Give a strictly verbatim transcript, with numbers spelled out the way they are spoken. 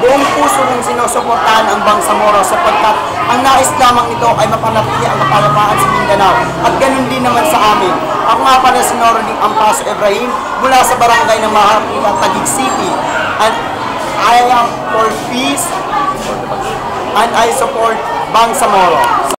buong puso kong sinusuportahan ang Bangsamoro sapagkat ang nais lamang nito ay mapanatili ang kapayapaan sa Mindanao at ganun din naman sa amin. Ako nga pala si Noroding Ampaso Ibrahim mula sa barangay ng Maharlika, Taguig City, and I am for peace and I support Bangsamoro.